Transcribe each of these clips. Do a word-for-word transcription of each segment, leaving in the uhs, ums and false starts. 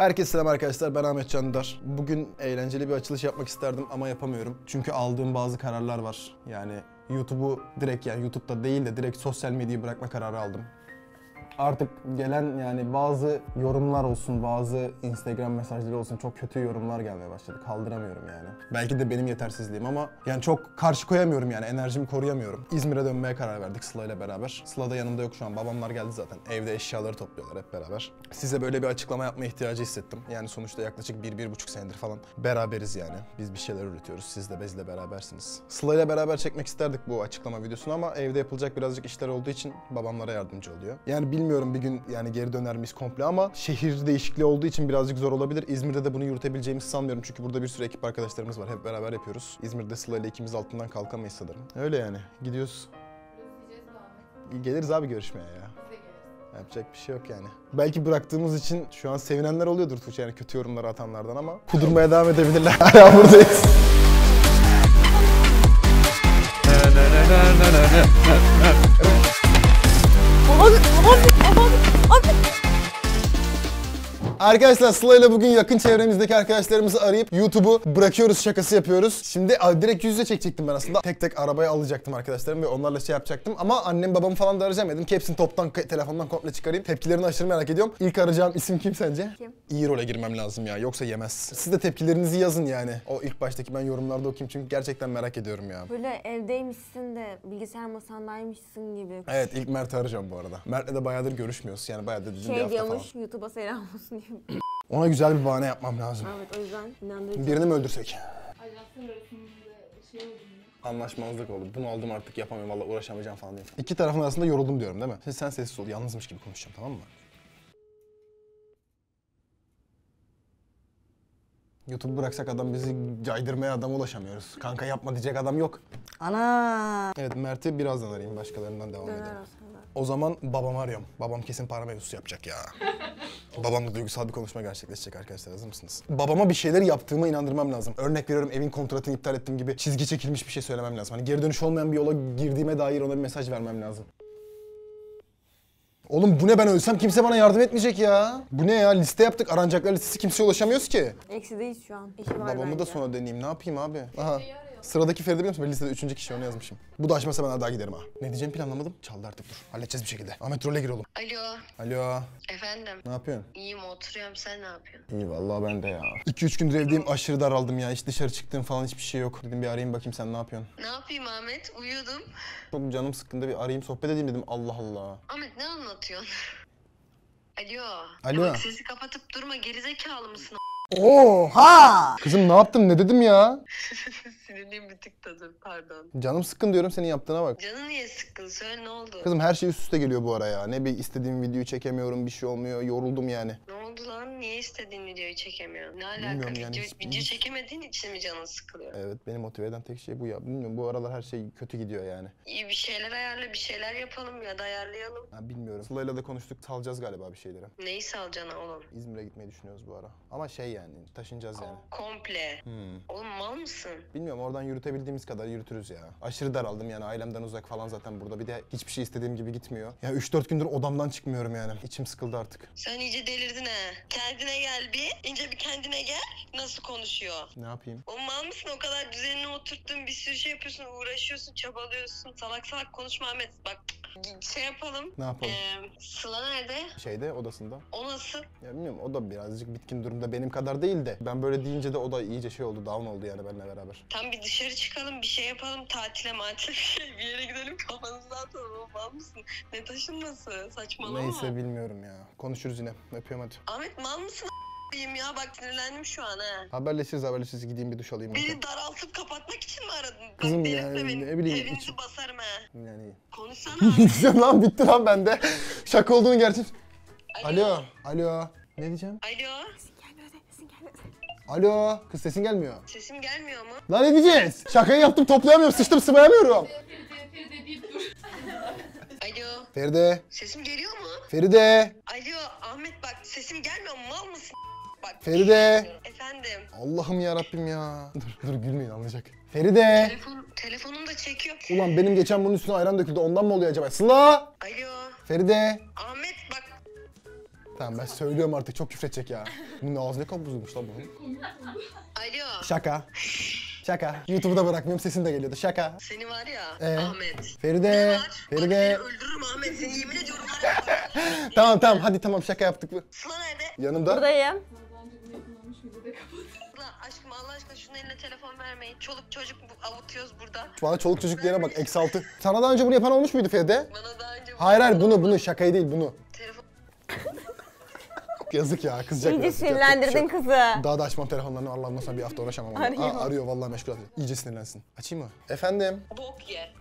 Herkese selam arkadaşlar, ben Ahmet Candar. Bugün eğlenceli bir açılış yapmak isterdim ama yapamıyorum. Çünkü aldığım bazı kararlar var. Yani YouTube'u direkt, yani YouTube'da değil de direkt sosyal medyayı bırakma kararı aldım. Artık gelen yani bazı yorumlar olsun, bazı Instagram mesajları olsun, çok kötü yorumlar gelmeye başladı. Kaldıramıyorum yani. Belki de benim yetersizliğim ama yani çok karşı koyamıyorum, yani enerjimi koruyamıyorum. İzmir'e dönmeye karar verdik Sıla ile beraber. Sıla da yanımda yok şu an. Babamlar geldi zaten. Evde eşyaları topluyorlar hep beraber. Size böyle bir açıklama yapma ihtiyacı hissettim. Yani sonuçta yaklaşık bir, bir buçuk senedir falan beraberiz yani. Biz bir şeyler üretiyoruz. Siz de bizle berabersiniz. Sıla ile beraber çekmek isterdik bu açıklama videosunu ama evde yapılacak birazcık işler olduğu için babamlara yardımcı oluyor. Yani bilmiyorum bir gün yani geri döner miyiz komple ama şehir değişikliği olduğu için birazcık zor olabilir. İzmir'de de bunu yürütebileceğimizi sanmıyorum çünkü burada bir sürü ekip arkadaşlarımız var. Hep beraber yapıyoruz. İzmir'de Sıla ile ikimiz altından kalkamayız sanırım. Öyle yani. Gidiyoruz. Geliriz abi görüşmeye ya. Yapacak bir şey yok yani. Belki bıraktığımız için şu an sevinenler oluyordur Tuğçe, yani kötü yorumları atanlardan, ama kudurmaya devam edebilirler. Hala buradayız. Arkadaşlar Sıla ile bugün yakın çevremizdeki arkadaşlarımızı arayıp YouTube'u bırakıyoruz şakası yapıyoruz. Şimdi direkt yüz yüze çekecektim ben aslında. Tek tek arabaya alacaktım arkadaşlarım ve onlarla şey yapacaktım. Ama annem babamı falan da arayacağım dedim ki hepsini toptan telefondan komple çıkarayım. Tepkilerini aşırı merak ediyorum. İlk arayacağım isim kim sence? Kim? İyi role girmem lazım ya, yoksa yemez. Siz de tepkilerinizi yazın yani. O ilk baştaki ben yorumlarda okuyayım çünkü gerçekten merak ediyorum ya. Böyle evdeymişsin de bilgisayar masandaymışsın gibi. Evet, ilk Mert'i arayacağım bu arada. Mert'le de bayağıdır görüşmüyoruz yani, bayağı dedim Şey bir hafta diyormuş, falan. YouTube'a selam olsun diyor. Ona güzel bir bahane yapmam lazım. Evet, o yüzden inandırıcı. Birini mi öldürsek? Ajansın arasında şey oldu mu? Anlaşmazlık oldu. Bunu aldım artık, yapamıyorum valla, uğraşamayacağım falan diye. İki tarafın arasında yoruldum diyorum değil mi? Şimdi sen sessiz ol, yalnızmış gibi konuşacağım, tamam mı? YouTube bıraksak adam bizi caydırmaya adama ulaşamıyoruz. Kanka yapma diyecek adam yok. Ana. Evet, Mert'i birazdan arayayım, başkalarından devam Döner edelim. aslında. O zaman babamı arıyorum. Babam kesin para mevzusu yapacak ya. Babamla duygusal bir konuşma gerçekleşecek arkadaşlar, hazır mısınız? Babama bir şeyler yaptığıma inandırmam lazım. Örnek veriyorum, evin kontratını iptal ettiğim gibi çizgi çekilmiş bir şey söylemem lazım. Hani geri dönüş olmayan bir yola girdiğime dair ona bir mesaj vermem lazım. Oğlum bu ne, ben ölsem kimse bana yardım etmeyecek ya. Bu ne ya, liste yaptık, aranacaklar listesi, kimseye ulaşamıyoruz ki. Eksideyiz şu an. İşi var Babamı bence. da sonra deneyeyim, ne yapayım abi? Aha. Sıradaki Feride biliyor musun? Ben listede üçüncü kişi, onu yazmışım. Bu da açmasa ben daha giderim ha. Ne diyeceğimi planlamadım. Çaldı artık, dur. Halledeceğiz bir şekilde. Ahmet role gir oğlum. Alo, Alo. efendim. Ne yapıyorsun? İyiyim, oturuyorum. Sen ne yapıyorsun? İyi vallahi ben de ya. iki üç gündür evdeyim, aşırı daraldım ya. Hiç dışarı çıktığım falan hiçbir şey yok. Dedim bir arayayım bakayım, sen ne yapıyorsun? Ne yapayım Ahmet? Uyuyordum. Çok canım sıkkında, bir arayayım sohbet edeyim dedim. Allah Allah. Ahmet ne anlatıyorsun? Alo. Alo. Ya bak, sesi kapatıp durma, gerizekalı mısın? Oha! Kızım ne yaptım, ne dedim ya? Sinirliyim bir tık da, dur, pardon. Canım sıkkın diyorum, senin yaptığına bak. Canın niye sıkkın? Söyle, ne oldu? Kızım her şey üst üste geliyor bu ara ya. Ne bir istediğim videoyu çekemiyorum, bir şey olmuyor. Yoruldum yani. Ne oldu lan? Niye istediğin videoyu çekemiyorsun? Ne alaka? Bilmiyorum yani, Video, hiç- video hiç- çekemediğin için mi canın sıkılıyor? Evet, beni motive eden tek şey bu ya. Bilmiyorum, bu aralar her şey kötü gidiyor yani. İyi, bir şeyler ayarla, bir şeyler yapalım ya da ayarlayalım. Ha, bilmiyorum. Sıla'yla da konuştuk, salacağız galiba bir şeylere. Neyi salacaksın oğlum? İzmir'e gitmeyi düşünüyoruz bu ara. Ama şey yani, taşınacağız yani. Komple. Hmm. Oğlum mal mısın? Bilmiyorum, oradan yürütebildiğimiz kadar yürütürüz ya. Aşırı daraldım yani, ailemden uzak falan zaten burada. Bir de hiçbir şey istediğim gibi gitmiyor. Ya üç dört gündür odamdan çıkmıyorum yani. İçim sıkıldı artık. Sen iyice delirdin ha. Kendine gel bir. İnce bir kendine gel. Nasıl konuşuyor? Ne yapayım? O mal mısın? O kadar düzenine oturttun, bir sürü şey yapıyorsun, uğraşıyorsun, çabalıyorsun. Salak salak konuşma Ahmet. Bak şey yapalım. Ne yapalım? Ee, Sıla nerede? Şeyde, odasında. O nasıl? Ya bilmiyorum, o da birazcık bitkin durumda, benim kadar değil de. Ben böyle deyince de o da iyice şey oldu, down oldu yani benimle beraber. Tam bir dışarı çıkalım, bir şey yapalım, tatile matile bir şey, bir yere gidelim, kafanızı dağıtalım. O mal mısın? Ne taşınması? Saçmalama. Neyse, bilmiyorum ya. Konuşuruz yine. Öpüyorum hadi. Ahmet mal mısın a**ayım ya? Bak sinirlendim şu an ha. Haberleşiriz haberleşiriz. Gideyim bir duş alayım. hadi. Beni daraltıp kapatmak için mi aradın? Kızım Bak ya, delirtme beni. ne bileyim, Evinizi içim- basarım ha. Yani... Konuşsana. Gideceğim lan, bitti lan bende. Şaka olduğunu gerçek... Alo. Alo. Ne diyeceğim? Alo. Sesin gelmedi, sesin gelmedi. Alo. Kız sesin gelmiyor. Sesim gelmiyor mu? Lan ne diyeceğiz? Şakayı yaptım, toplayamıyorum. Sıçtım, sıvayamıyorum. Feride, Feride deyip dur. Alo. Feride. Sesim geliyor mu? Feride. Alo Ahmet, bak sesim gelmiyor mu? Mal mısın? Bak. Feride. Efendim. Allah'ım ya Rabbim ya. Dur dur, gülmeyin, anlayacak. Feride. Telefon, telefonum da çekiyor. Ulan benim geçen bunun üstüne ayran döküldü, ondan mı oluyor acaba? Sıla. Alo. Feride. Ahmet bak. Tamam ben söylüyorum artık, çok küfredecek ya. Bunun ağzı ne kadar bozulmuş lan bunun. Alo. Şaka. Şaka. YouTube'u da bırakmıyorum, sesin de geliyordu. Şaka. Seni var ya Ee? Ahmet. Feride. Var. Bak Feride. seni öldürürüm Ahmet. Seni yemin ediyorum var ya. Tamam tamam hadi tamam, şaka yaptık mı? Sıla nerede? Yanımda. Buradayım. Daha önce bunu yapılmamış mıydı de kapat. Sıla aşkım Allah aşkına şunun eline telefon vermeyin. Çoluk çocuk bu- avutuyoruz burada. Bana çoluk çocuk diyene bak, eksi altı. Sana daha önce bunu yapan olmuş muydu Feride? Bana daha önce... Hayır hayır bunu bunu şakayı değil bunu. Telefon... Yazık ya, kızacak İyice biraz. Yapacak bir şey sinirlendirdin yok. kızı. Daha da açmam telefonlarını, Allah'ım nasıl bir hafta uğraşamam. onunla. Arıyor. Aa, arıyor vallahi, meşgul atıyor. İyice sinirlensin. Açayım mı? Efendim? Bok ye.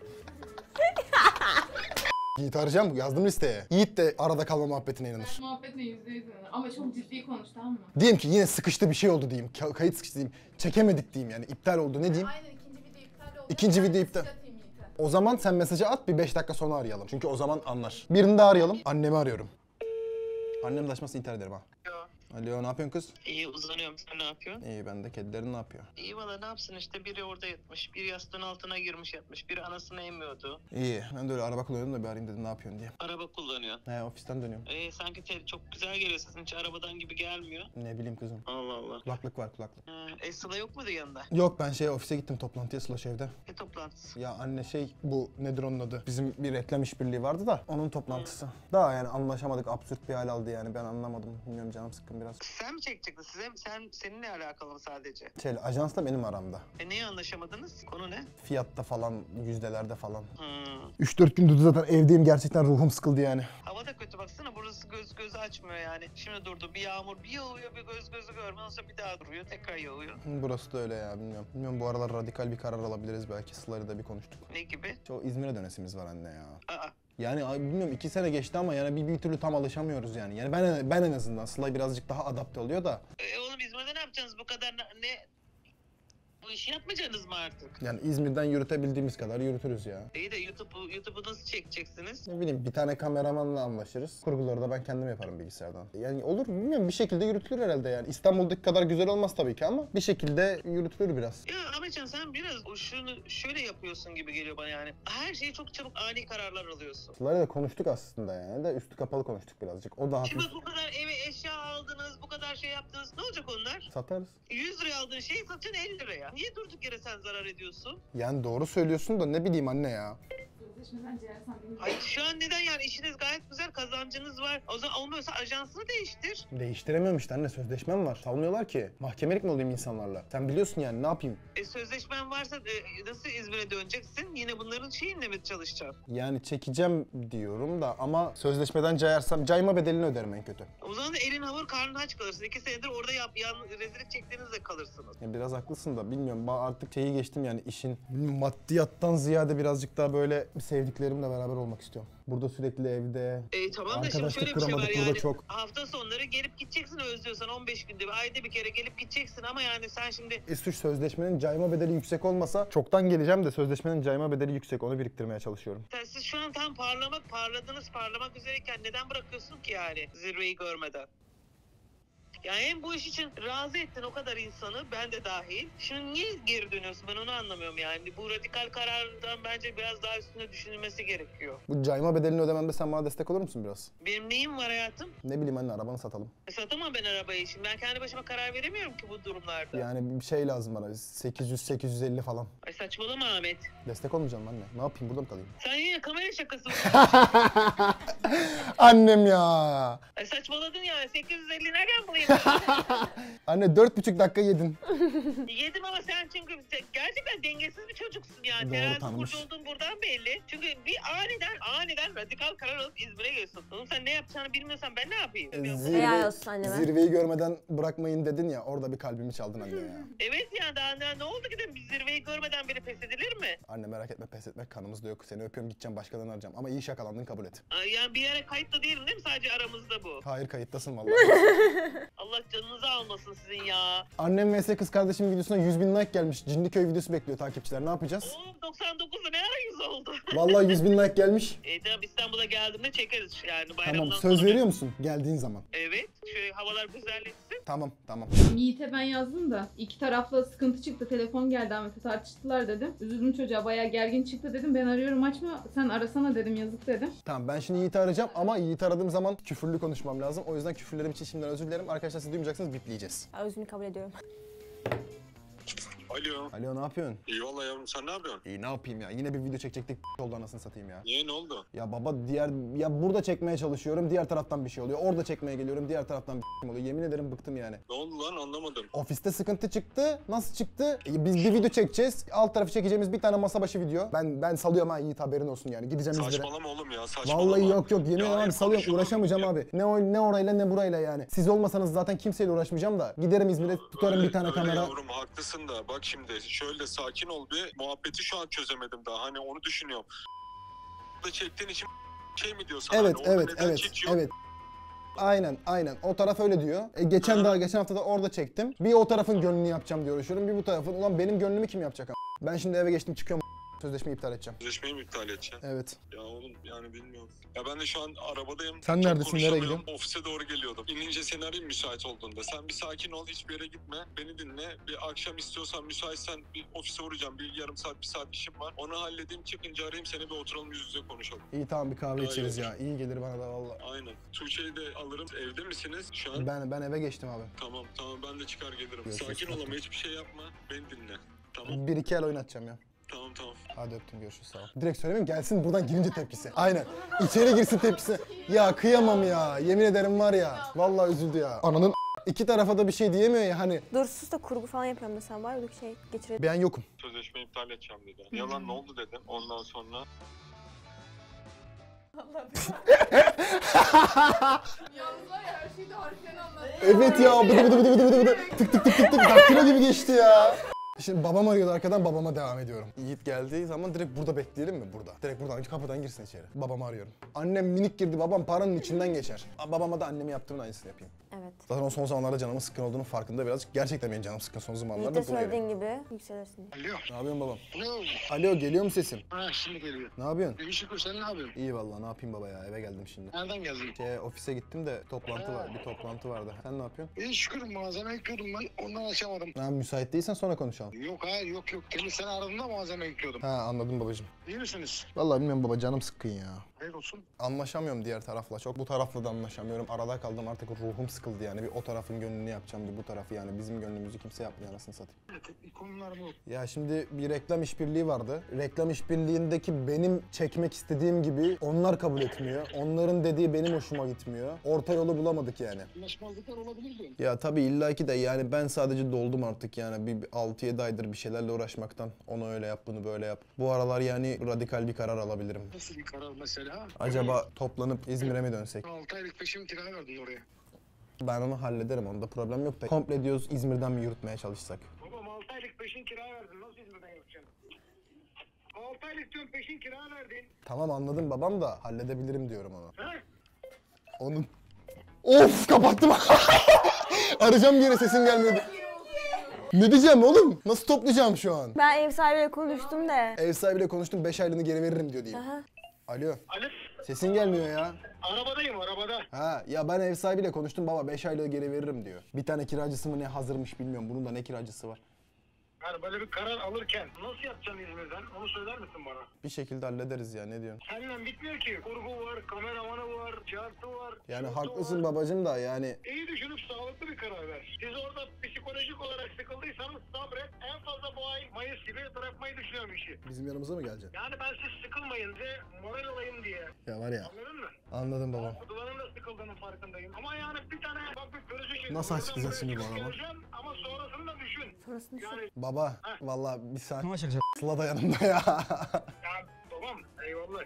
Yiğit arayacağım, yazdım listeye. Yiğit de arada kalma muhabbetine inanır. Muhabbetine yüzde yüz inanır. Ama çok ciddi konuş, tamam mı? Diyeyim ki yine sıkıştı bir şey oldu diyeyim. Ka- kayıt sıkıştı diyeyim. Çekemedik diyeyim yani, iptal oldu, ne diyeyim? Aynen, ikinci video iptal oldu. İkinci Ben video mesaj iptal. atayım Yiğit'e. O zaman sen mesajı at, bir beş dakika sonra arayalım. Çünkü o zaman anlar. Birini daha arayalım. Annemi arıyorum. Annem de açmazsa intihar ederim ha. Alo, ne yapıyorsun kız? İyi uzanıyorum. Sen ne yapıyorsun? İyi, ben de. Kedilerin ne yapıyor? İyi valla ne yapsın işte. Biri orada yatmış. Biri yastığın altına girmiş yatmış. Biri anasını emmiyordu. İyi, ben de öyle araba kullanıyordum da bir arayayım dedim ne yapıyorsun diye. Araba kullanıyor. He, ofisten dönüyorum. Ee, sanki te- çok güzel geliyor sesin. Hiç arabadan gibi gelmiyor. Ne bileyim kızım. Allah Allah. Kulaklık var, kulaklık. Ee, Esra yok muydu yanında? Yok, ben şey ofise gittim, toplantıya Slash evde. Ne toplantısı? Ya anne şey, bu nedir onun adı? Bizim bir reklam işbirliği vardı da onun toplantısı. Daha yani anlaşamadık, absürt bir hal aldı yani, ben anlamadım. Bilmiyorum, canım sıkkın biraz. Sen mi çekecektin? Size, sen, seninle alakalı mı sadece? Şey, ajansla benim aramda. E neye anlaşamadınız? Konu ne? Fiyatta falan, yüzdelerde falan. Hmm. üç dört gündür zaten evdeyim, gerçekten ruhum sıkıldı yani. Hava da kötü baksana, burası göz gözü açmıyor yani. Şimdi durdu, bir yağmur bir yağıyor, bir göz gözü görmüyor, ondan sonra bir daha duruyor, tekrar yağıyor. Burası da öyle ya, bilmiyorum. Bilmiyorum, bu aralar radikal bir karar alabiliriz belki. Sıla'yla da bir konuştuk. Ne gibi? Çok İzmir'e dönesimiz var anne ya. Aa, Yani ay, bilmiyorum, iki sene geçti ama yani bir, bir türlü tam alışamıyoruz yani. Yani ben ben en azından, Sıla birazcık daha adapte oluyor da. e, oğlum İzmir'de ne yapacaksınız bu kadar ne? ne- Bu işi yapmayacaksınız mı artık? Yani İzmir'den yürütebildiğimiz kadar yürütürüz ya. İyi de YouTube'u YouTube'u nasıl çekeceksiniz? Ne bileyim, bir tane kameramanla anlaşırız. Kurguları da ben kendim yaparım bilgisayardan. Yani olur, bilmiyorum, bir şekilde yürütülür herhalde yani. İstanbul'daki kadar güzel olmaz tabii ki ama bir şekilde yürütülür biraz. Ya Ahmetcan sen biraz o şunu şöyle yapıyorsun gibi geliyor bana yani. Her şeyi çok çabuk ani kararlar alıyorsun. Sıla'yla da konuştuk aslında yani, de üstü kapalı konuştuk birazcık. O da hafif. Şimdi bak, bu kadar eve eşya aldınız, bu kadar şey yaptınız. Ne olacak onlar? Satarız. yüz liraya aldığın şeyi satacaksın elli liraya. Niye durduk yere sen zarar ediyorsun? Yani doğru söylüyorsun da ne bileyim anne ya. Sözleşmeden ciğersen bilmiyorum. Ay şu an neden yani, işiniz gayet güzel, kazancınız var. O zaman olmuyorsa ajansını değiştir. Değiştiremiyorum işte anne, sözleşmem var. Salmıyorlar ki. Mahkemelik mi olayım insanlarla? Sen biliyorsun yani, ne yapayım? E sözleşmen varsa e, nasıl İzmir'e döneceksin? Yine bunların şeyinle mi çalışacaksın? Yani çekeceğim diyorum da ama sözleşmeden cayarsam cayma bedelini öderim en kötü. O zaman da elin havur karnın aç kalırsın. İki senedir orada yap, yan, rezillik çektiğinizde kalırsınız. Ya biraz haklısın da bilmiyorum, ben artık şeyi geçtim yani, işin maddiyattan ziyade birazcık daha böyle sevdiklerimle beraber olmak istiyorum. Burada sürekli evde. E tamam da şimdi Arkadaşlık şöyle bir şey var kuramadık burada yani. çok. Hafta sonları gelip gideceksin özlüyorsan, on beş günde bir, ayda bir kere gelip gideceksin ama yani sen şimdi İstuş sözleşmenin cayma bedeli yüksek olmasa çoktan geleceğim de sözleşmenin cayma bedeli yüksek, onu biriktirmeye çalışıyorum. sen, siz şu an tam parlamak, parladınız, parlamak üzereyken neden bırakıyorsun ki yani zirveyi görmeden? Yani hem bu iş için razı ettin o kadar insanı, ben de dahil. Şimdi niye geri dönüyorsun, ben onu anlamıyorum yani. Bu radikal karardan bence biraz daha üstüne düşünülmesi gerekiyor. Bu cayma bedelini ödememde sen bana destek olur musun biraz? Benim neyim var hayatım? Ne bileyim anne, arabanı satalım. E, satamam ben arabayı şimdi. Ben kendi başıma karar veremiyorum ki bu durumlarda. Yani bir şey lazım bana, sekiz yüz sekiz yüz elli falan. Ay saçmalama Ahmet. Destek olmayacağım anne. Ne yapayım, burada mı kalayım? Sen yine kamera şakası mı? Annem ya. Ay saçmaladın yani. sekiz yüz elli nereden bulayım? Anne dört buçuk dakika yedin. Yedim ama sen çünkü gerçekten dengesiz bir çocuksun yani. Doğru, Terazi tanımış. burcu olduğun buradan belli. Çünkü bir aniden aniden radikal karar alıp İzmir'e geliyorsun. Oğlum sen ne yapacağını bilmiyorsan ben ne yapayım? Zirve, Helal olsun anneme. zirveyi görmeden bırakmayın dedin ya, orada bir kalbimi çaldın anne ya. Evet ya, daha ne, ne oldu ki de bir zirveyi görmeden biri pes edilir mi? Anne merak etme, pes etmek kanımızda yok. Seni öpüyorum, gideceğim başkalarını arayacağım. Ama iyi şakalandın, kabul et. Ay, yani bir yere kayıtlı değilim değil mi? Sadece aramızda bu. Hayır, kayıttasın vallahi. Allah canınızı kalmasın sizin ya. Annem vs kız kardeşim videosuna yüz bin like gelmiş. Cinliköy videosu bekliyor takipçiler. Ne yapacağız? Oğlum doksan dokuzda ne ara yüz oldu? Vallahi yüz bin like gelmiş. E tamam, İstanbul'a geldiğimde çekeriz yani bayramdan Tamam, sonra. söz veriyor musun geldiğin zaman? Evet. Şöyle havalar güzelleşsin. Tamam, tamam. Yiğit'e ben yazdım da iki tarafla sıkıntı çıktı. Telefon geldi Ahmet'e, tartıştılar dedim. Üzüldüm çocuğa, bayağı gergin çıktı dedim. Ben arıyorum açma, sen arasana dedim, yazık dedim. Tamam, ben şimdi Yiğit'i arayacağım ama Yiğit'i aradığım zaman küfürlü konuşmam lazım. O yüzden küfürlerim için şimdiden özür dilerim. Arkadaşlar siz duymayacaksınız, bipleyeceğiz. Özünü kabul ediyorum. Alo. Alo, ne yapıyorsun? İyi valla yavrum, sen ne yapıyorsun? İyi, ne yapayım ya? Yine bir video çekecektik, oldu anasını satayım ya. Niye, ne oldu? Ya baba, diğer ya burada çekmeye çalışıyorum, diğer taraftan bir şey oluyor. Orada çekmeye geliyorum, diğer taraftan bir oluyor. Yemin ederim bıktım yani. Ne oldu lan, anlamadım. Ofiste sıkıntı çıktı. Nasıl çıktı? E, biz bir video çekeceğiz. Alt tarafı çekeceğimiz bir tane masa başı video. Ben ben salıyorum ha, Yiğit, haberin olsun yani. Gideceğim İzmir'e. Saçmalama oğlum ya, saçmalama. Vallahi yok yok, yemin Ya ederim abi, hayır, salıyorum, konuşalım. uğraşamayacağım Ya- abi. Ne o, ne orayla ne burayla yani. Siz olmasanız zaten kimseyle uğraşmayacağım da. Giderim İzmir'e, tutarım Öyle- bir tane öyle kamera. Yavrum haklısın da bak şimdi şöyle sakin ol bir, muhabbeti şu an çözemedim daha, hani onu düşünüyorum. Da çektiğin için şey mi diyorsun? Evet hani orada evet neden evet çekiyor? evet. Aynen aynen, o taraf öyle diyor. E, geçen Hı. daha geçen hafta da orada çektim. Bir o tarafın gönlünü yapacağım diye uğraşıyorum. Bir bu tarafın. Ulan benim gönlümü kim yapacak ama? Ben şimdi eve geçtim, çıkıyorum. Sözleşmeyi iptal edeceğim. Sözleşmeyi mi iptal edeceksin? Evet. Ya oğlum yani bilmiyorum. Ya ben de şu an arabadayım. Sen Çok neredesin, nereye konuşamıyorum. gidiyorsun? Ofise doğru geliyordum. İnince seni arayayım müsait olduğunda. Sen bir sakin ol, hiçbir yere gitme. Beni dinle. Bir akşam istiyorsan, müsaitsen bir ofise uğrayacağım. Bir yarım saat, bir saat işim var. Onu halledeyim, çıkınca arayayım seni, bir oturalım yüz yüze konuşalım. İyi, tamam, bir kahve Daha iyi içeriz olur. ya. İyi gelir bana da valla. Aynen. Tuğçe'yi de alırım. Evde misiniz şu an? Ben ben eve geçtim abi. Tamam tamam, ben de çıkar gelirim. Görüşürüz. Sakin ol ama hiçbir şey yapma. Beni dinle. Tamam Bir iki el oynatacağım ya. tamam tamam. Hadi öptüm, görüşürüz, sağ ol. Direkt söylemeyeyim, gelsin buradan girince tepkisi. Aynen. İçeri girsin tepkisi. Ya kıyamam ya. Yemin ederim var ya. Vallahi üzüldü ya. Ananın iki tarafa da bir şey diyemiyor ya hani. Dur sus da kurgu falan yapıyorum mesela. Var öyle bir şey geçirelim. Ben yokum. Sözleşmeyi iptal edeceğim dedi. Yalan ne oldu dedim. Ondan sonra Yalnız var ya, her şeyi de harfiyen anlattı. Evet ya, bıdı bıdı bıdı bıdı bıdı bıdı. Tık tık tık tık tık, daktilo gibi geçti ya. Şimdi babam arıyordu arkadan, babama devam ediyorum. Yiğit geldiği zaman direkt burada bekleyelim mi? Burada. Direkt buradan kapıdan girsin içeri. Babamı arıyorum. Annem minik girdi, babam paranın içinden geçer. A, Babama da annemi yaptığımın aynısını yapayım. Evet. Zaten o son zamanlarda canımın sıkkın olduğunun farkında birazcık. Gerçekten benim canım sıkkın son zamanlarda. Yiğit'e Bunu söylediğin gibi yükselirsin. Alo. Ne yapıyorsun babam? Ne oldu? Alo, geliyor mu sesim? Ha şimdi geliyor. Ne yapıyorsun? İyi şükür, sen ne yapıyorsun? İyi vallahi, ne yapayım baba ya, eve geldim şimdi. Nereden geldin? Şey, ofise gittim de toplantı var, bir toplantı vardı. Sen ne yapıyorsun? İyi şükür, malzeme yüklüyordum ben, ondan açamadım. Ha, müsait değilsen sonra konuşalım. Yok hayır, yok yok. Demin seni aradığımda malzeme yüklüyordum. Ha, anladım babacığım. İyi misiniz? Vallahi bilmiyorum baba, canım sıkkın ya. Hayır olsun. Anlaşamıyorum diğer tarafla çok. Bu tarafla da anlaşamıyorum. Arada kaldım, artık ruhum sıkıldı yani. Bir o tarafın gönlünü yapacağım, bir bu tarafı yani. Bizim gönlümüzü kimse yapmıyor, anasını satayım. Teknik konular bu. Ya şimdi bir reklam işbirliği vardı. Reklam işbirliğindeki benim çekmek istediğim gibi onlar kabul etmiyor. Onların dediği benim hoşuma gitmiyor. Orta yolu bulamadık yani. Anlaşmazlıklar olabilir diyorum. Ya tabii illaki de yani ben sadece doldum artık yani. Bir altı yedi aydır bir şeylerle uğraşmaktan. Onu öyle yap, bunu böyle yap. Bu aralar yani radikal bir karar alabilirim. Nasıl bir karar mesela? Acaba toplanıp İzmir'e mi dönsek? altı aylık peşin kira verdin oraya. Ben onu hallederim, onda problem yok da. Komple diyoruz İzmir'den mi yürütmeye çalışsak? Babam altı aylık peşin kira verdin, nasıl İzmir'den yapacaksın? altı aylık diyorum, peşin kira verdin. Tamam anladım babam da halledebilirim diyorum onu. He? Onun... Of, kapattım. Arayacağım bir yere, sesim gelmedi. Ne diyeceğim oğlum? Nasıl toplayacağım şu an? Ben ev sahibiyle konuştum da. Ev sahibiyle konuştum, beş aylığını geri veririm diyor diyeyim. Aha. Alo, Alo. sesin gelmiyor ya. Arabadayım, arabada. Ha ya, ben ev sahibiyle konuştum baba, beş aylığı geri veririm diyor. Bir tane kiracısı mı ne hazırmış bilmiyorum, bunun da ne kiracısı var. Yani böyle bir karar alırken nasıl yapacaksın İzmir'den? Onu söyler misin bana? Bir şekilde hallederiz ya, ne diyorsun? Seninle bitmiyor ki. Kurgu var, kameramanı var, cartı var. Yani şurası haklısın var. babacım da yani... İyi düşünüp sağlıklı bir karar ver. Siz orada psikolojik olarak sıkıldıysanız sabret. En fazla bu ay Mayıs gibi bırakmayı düşünüyorum işi. Bizim yanımıza mı geleceksin? Yani ben siz sıkılmayın diye moral olayım diye. Ya var ya, Anladın mı? anladım babam. Duvarın da sıkıldığının farkındayım. Ama yani bir tane bak bir pürüzü şey. Nasıl açıklayacağız şimdi bu adama? Geleceğim ama sonrasını da düşün. Sonrasını düşün. Yani Baba, vallahi bir saniye. Sıla da yanımda ya. ya babam eyvallah.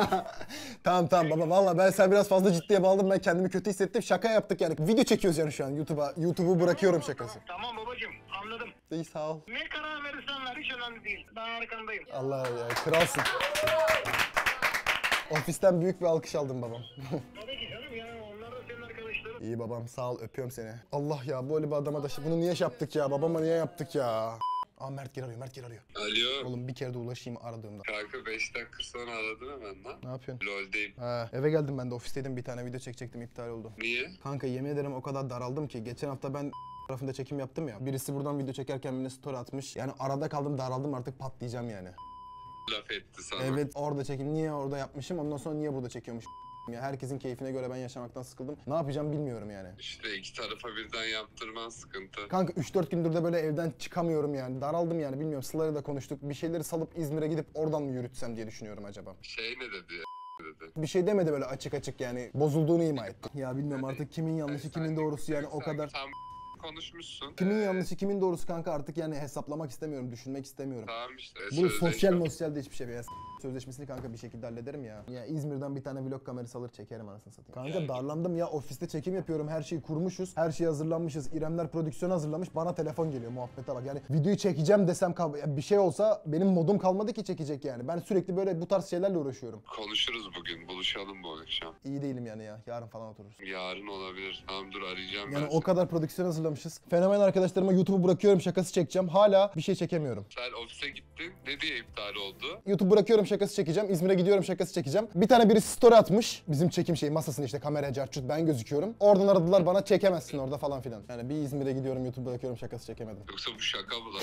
Tamam tamam baba, vallahi ben sen biraz fazla ciddiye bağladın, ben kendimi kötü hissettim. Şaka yaptık yani. Video çekiyoruz yani şu an YouTube'a. YouTube'u bırakıyorum şakası. Tamam babacığım, anladım. İyi, sağ ol. Ne karar verirsen ver, hiç önemli değil. Ben arkandayım. Allah ya, kralsın. Ofisten büyük bir alkış aldım babam. Tabii ki canım, yani onlar da senin arkadaşların. İyi babam sağ ol öpüyorum seni. Allah ya böyle bir adama da bunu niye yaptık ya? Babama niye yaptık ya? Aa Mert gel arıyor, Mert gel arıyor. Alo. Oğlum bir kere de ulaşayım aradığımda. Kanka beş dakika sonra aradım hemen lan. Ne yapıyorsun? LoL'deyim. Ha, eve geldim ben de ofisteydim bir tane video çekecektim iptal oldu. Niye? Kanka yemin ederim o kadar daraldım ki geçen hafta ben tarafında çekim yaptım ya. Birisi buradan video çekerken birine story atmış. Yani arada kaldım daraldım artık patlayacağım yani. Laf etti sana. Evet orada çekim niye orada yapmışım ondan sonra niye burada çekiyormuş ya. Herkesin keyfine göre ben yaşamaktan sıkıldım. Ne yapacağım bilmiyorum yani. İşte iki tarafa birden yaptırman sıkıntı. Kanka üç dört gündür de böyle evden çıkamıyorum yani. Daraldım yani bilmiyorum. Sıla'yla da konuştuk. Bir şeyleri salıp İzmir'e gidip oradan mı yürütsem diye düşünüyorum acaba. Şey ne dedi ya? Dedi. Bir şey demedi böyle açık açık yani. Bozulduğunu ima etti. Ya bilmiyorum artık kimin yanlışı kimin doğrusu yani o kadar. Tam konuşmuşsun. Kimin Ee, yanlışı kimin doğrusu kanka artık yani hesaplamak istemiyorum, düşünmek istemiyorum. Tamam işte. Bu sözleşme. sosyal mosyal de hiçbir şey. Ya, s- sözleşmesini kanka bir şekilde hallederim ya. Ya İzmir'den bir tane vlog kamerası alır çekerim anasını satayım. Kanka Yani. darlandım ya ofiste çekim yapıyorum her şeyi kurmuşuz. Her şey hazırlanmışız. İremler prodüksiyon hazırlamış bana telefon geliyor muhabbete bak. Yani videoyu çekeceğim desem kal ya bir şey olsa benim modum kalmadı ki çekecek yani. Ben sürekli böyle bu tarz şeylerle uğraşıyorum. Konuşuruz bugün. Buluşalım bu akşam. İyi değilim yani ya. Yarın falan otururuz. Yarın olabilir. Tamam dur arayacağım Yani ben o kadar prodüksiyon hazırlamışız. Fenomen arkadaşlarıma YouTube'u bırakıyorum şakası çekeceğim. Hala bir şey çekemiyorum. Sen ofise gittin. Ne diye iptal oldu? YouTube bırakıyorum şakası çekeceğim. İzmir'e gidiyorum şakası çekeceğim. Bir tane birisi story atmış. Bizim çekim şeyi masasını işte kamera carçut ben gözüküyorum. Oradan aradılar bana çekemezsin orada falan filan. Yani bir İzmir'e gidiyorum YouTube bırakıyorum şakası çekemedim. Yoksa bu şaka mı lan?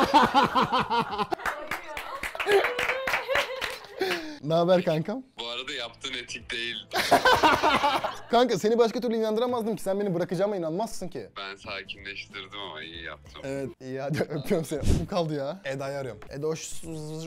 Ne haber kankam? Bu arada yaptığın etik değil. Kanka seni başka türlü inandıramazdım ki. Sen beni bırakacağıma inanmazsın ki. Ben sakinleştirdim ama iyi yaptım. Evet iyi hadi öpüyorum seni. Kim kaldı ya? Eda'yı arıyorum. Eda hoş...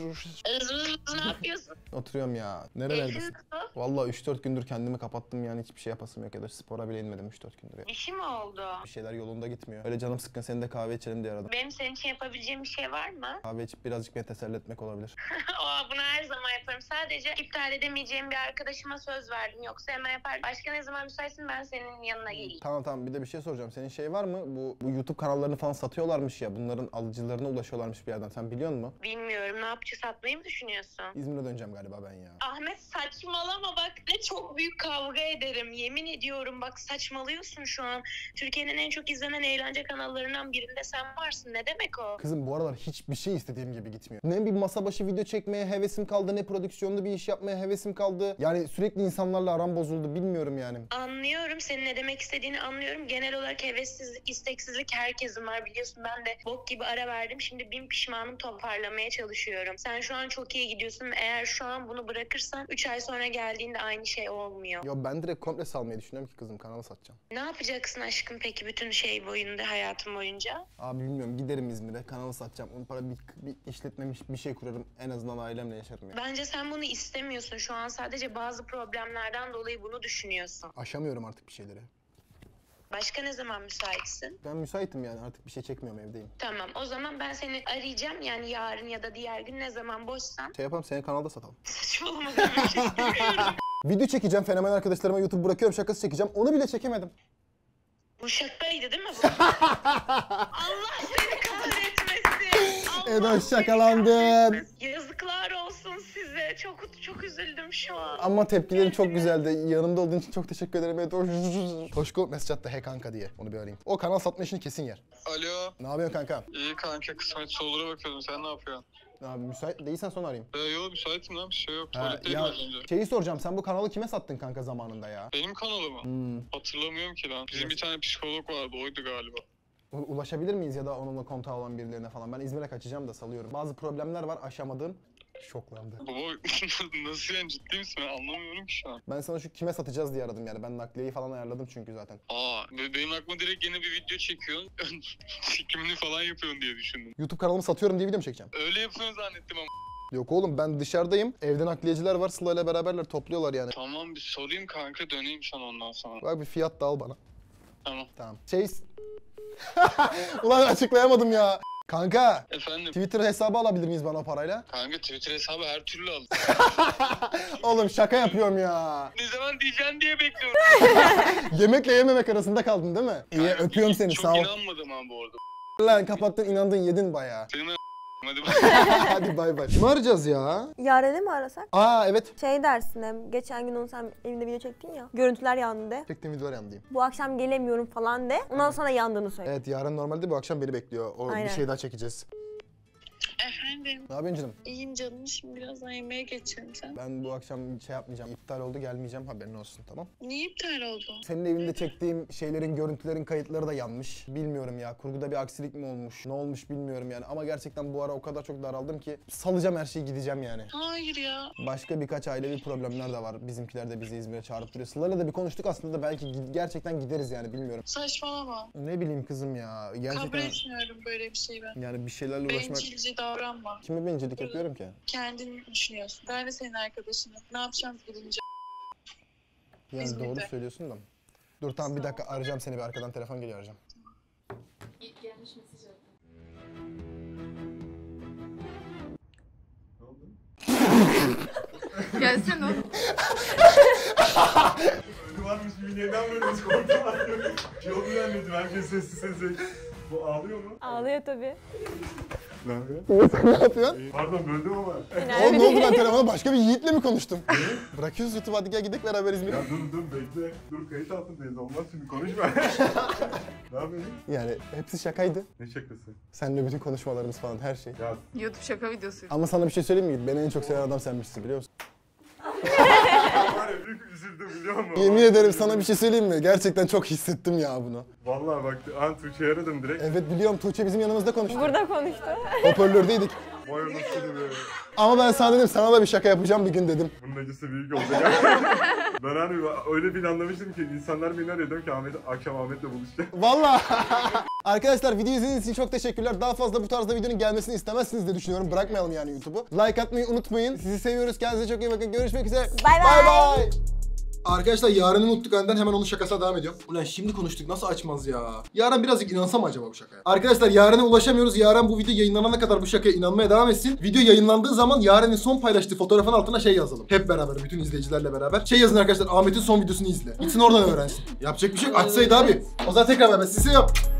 ne yapıyorsun? Oturuyorum ya. Nerelerdesin? Vallahi üç dört gündür kendimi kapattım yani hiçbir şey yapasım yok ya da spora bile inmedim üç dört gündür ya. Bir şey mi oldu? Bir şeyler yolunda gitmiyor. Öyle canım sıkkın seni de kahve içelim diye aradım. Benim senin için yapabileceğim bir şey var mı? Kahve içip birazcık beni teselli etmek olabilir. Aa, bunu her zaman yaparım. Sadece iptal edemeyeceğim bir arkadaşıma söz verdim. Yoksa hemen yaparım. Başka ne zaman müsaitsin ben senin yanına geleyim. Tamam tamam bir de bir şey soracağım. Senin şey var mı? Bu, bu YouTube kanallarını falan satıyorlarmış ya. Bunların alıcılarına ulaşıyorlarmış bir yerden. Sen biliyor musun? Bilmiyorum. Ne yapacağız? Satmayı mı düşünüyorsun? İzmir'e döneceğim galiba ben ya. Ahmet saçmalama bak. Ne çok büyük kavga ederim. Yemin ediyorum bak saçmalıyorsun şu an. Türkiye'nin en çok izlenen eğlence kanallarından birinde sen varsın. Ne demek o? Kızım bu aralar hiçbir şey istediğim gibi gitmiyor. Ne bir masa başı video çekmeye hevesim kaldı, ne prodüksiyonlu bir iş yapmaya hevesim kaldı. Yani sürekli insanlarla aram bozuldu, bilmiyorum yani. Anlıyorum. Senin ne demek istediğini anlıyorum. Genel olarak hevessizlik, isteksizlik herkesin var. Biliyorsun ben de bok gibi ara verdim. Şimdi bin pişmanım toparlamaya çalışıyorum. Sen şu an çok iyi gidiyorsun. Eğer şu an bunu bırakırsan üç ay sonra geldiğinde aynı şey olmuyor. Ya ben direkt komple salmayı düşünüyorum ki kızım, kanalı satacağım. Ne yapacaksın aşkım peki bütün şey boyunda, hayatın boyunca? Abi bilmiyorum, giderim İzmir'e, kanalı satacağım. Onun para bir, bir işletmemiş bir şey kurarım. En azından ailemle yaşarım ya. Bence sen bunu istemiyorsun. Şu an sadece bazı problemlerden dolayı bunu düşünüyorsun. Aşamıyorum artık bir şeyleri. Başka ne zaman müsaitsin? Ben müsaitim yani, artık bir şey çekmiyorum, evdeyim. Tamam, o zaman ben seni arayacağım. Yani yarın ya da diğer gün ne zaman boşsan. Şey yapalım, senin kanalda satalım. Saçmalama demek istemiyorum. Video çekeceğim, fenomen arkadaşlarıma YouTube bırakıyorum şakası çekeceğim. Onu bile çekemedim. Bu şakaydı değil mi bu? Allah seni kahretmesin. Allah Eda seni şakalandın. kahretmesin. Yazıklar olsun size. Çok çok üzüldüm şu an. Ama tepkilerin çok güzeldi. Yanımda olduğun için çok teşekkür ederim. Evet, Toşko mesaj attı he kanka diye. Onu bir arayayım. O kanal satma işini kesin yer. Alo. Ne yapıyorsun kanka? İyi kanka kısmet solura bakıyordum. Sen ne yapıyorsun? Abi müsait değilsen sonra arayayım. Ee, yo müsaitim lan bir şey yok. Ha, Tuvaletteydim ya, az önce. şeyi soracağım, sen bu kanalı kime sattın kanka zamanında ya? Benim kanalımı. Hmm. Hatırlamıyorum ki lan. Bizim bir tane psikolog vardı oydu galiba. U- Ulaşabilir miyiz ya da onunla kontağı olan birilerine falan? Ben İzmir'e kaçacağım da salıyorum. Bazı problemler var aşamadığım. Şoklandı. Baba nasıl yani ciddi misin? Ben anlamıyorum ki şu an. Ben sana şu kime satacağız diye aradım yani. Ben nakliyeyi falan ayarladım çünkü zaten. Aa be- benim aklıma direkt yeni bir video çekiyorsun. Çekimini falan yapıyorsun diye düşündüm. YouTube kanalımı satıyorum diye video mu çekeceğim? Öyle yapıyorsun zannettim ama. Yok oğlum, ben dışarıdayım. Evde nakliyeciler var. Sıla ile beraberler, topluyorlar yani. Tamam bir sorayım kanka döneyim sana ondan sonra. Bak bir fiyat da al bana. Tamam. Tamam. Şey... Ulan açıklayamadım ya. Kanka, Efendim Twitter hesabı alabilir miyiz bana o parayla? kanka Twitter hesabı her türlü al. Oğlum şaka yapıyorum ya. Ne zaman diyeceksin diye bekliyorum. Yemekle yememek arasında kaldın değil mi? İyi, Kanka, öpüyorum seni, çok sağ ol. inanmadım ha bu arada. Lan kapattın, inandın, yedin bayağı. Senin Hadi bay. Hadi bay bay. Kimi arayacağız ya? Yaren'i mi arasak? Aa evet. Şey dersin hem, geçen gün onu sen evinde video çektin ya. Görüntüler yandı de. Çektiğim videolar yandayım. Bu akşam gelemiyorum falan de. Ondan sonra yandığını söyle. Evet yarın normalde bu akşam beni bekliyor. O Aynen. bir şey daha çekeceğiz. Efendim, Ne yapıyorsun canım? iyiyim canım. Şimdi birazdan yemeğe geçelim sen. Ben bu akşam şey yapmayacağım. İptal oldu gelmeyeceğim haberin olsun tamam. Niye iptal oldu? Senin evinde çektiğim şeylerin, görüntülerin kayıtları da yanmış. Bilmiyorum ya. Kurguda bir aksilik mi olmuş? Ne olmuş bilmiyorum yani. Ama gerçekten bu ara o kadar çok daraldım ki salacağım her şeyi gideceğim yani. Hayır ya. Başka birkaç ailevi problemler de var. Bizimkiler de bizi İzmir'e çağırıp duruyor. Sıla'yla da bir konuştuk aslında da belki gi- gerçekten gideriz yani bilmiyorum. Saçmalama. Ne bileyim kızım ya. Kabul Gerçekten etmiyorum böyle bir şeyi ben. yani bir şeylerle uğraşmak... Bencilce davranma. Kime bencillik yapıyorum ki? Kendini düşünüyorsun. Ben de senin arkadaşınım. Ne yapacağız gidince? Yani İzmir'de. doğru söylüyorsun da. Dur tamam bir dakika arayacağım seni bir arkadan telefon geliyor arayacağım. İlk gelmiş mesaj attı. Gelsene oğlum. Öyle varmış gibi neden böyle biz korktum anlıyorum. Yok zannettim herkes sessiz sessiz. Bu ağlıyor mu? Ağlıyor tabii. Ne yapıyor? Sen ne yapıyorsun? Pardon böldüm ama. Oğlum ne oldu ben telefona başka bir yiğitle mi konuştum? Bırakıyoruz YouTube'u hadi gel gidelim beraber İzmir'e. Ya dur dur bekle. Dur kayıt altındayız olmaz şimdi konuşma. Ne yapıyorsun? Yani hepsi şakaydı. Ne şakası? Seninle bütün konuşmalarımız falan her şey. Ya YouTube şaka videosu. Ama sana bir şey söyleyeyim mi? Beni en çok seven adam senmişsin biliyor musun? var ya büyük üzüldüm biliyor musun? Yemin ederim sana bir şey söyleyeyim mi? Gerçekten çok hissettim ya bunu. Vallahi bak an Tuğçe'yi aradım direkt. Evet biliyorum Tuğçe bizim yanımızda konuştu. Burada konuştu. Hoparlördeydik. Vay anasını be. Ama ben sana dedim sana da bir şaka yapacağım bir gün dedim. Bunun acısı büyük olacak. Ben hani öyle bir anlamıştım ki insanlar beni arıyor diyorum ki Ahmet, akşam Ahmet'le buluşacağım. Vallahi. Arkadaşlar video izlediğiniz için çok teşekkürler. Daha fazla bu tarzda videonun gelmesini istemezsiniz diye düşünüyorum. Bırakmayalım yani YouTube'u. Like atmayı unutmayın. Sizi seviyoruz. Kendinize çok iyi bakın. Görüşmek üzere. Bay bay. Bay bay. Arkadaşlar Yaren'i unuttuk önden hemen onun şakasına devam ediyorum. Ulan şimdi konuştuk nasıl açmaz ya? Yaren birazcık inansa mı acaba bu şakaya? Arkadaşlar Yaren'e ulaşamıyoruz. Yaren bu video yayınlanana kadar bu şakaya inanmaya devam etsin. Video yayınlandığı zaman Yaren'in son paylaştığı fotoğrafın altına şey yazalım. Hep beraber bütün izleyicilerle beraber. Şey yazın arkadaşlar Ahmet'in son videosunu izle. Gitsin oradan öğrensin. Yapacak bir şey yok. Açsaydı abi. O zaman tekrar beraber sizi seviyorum.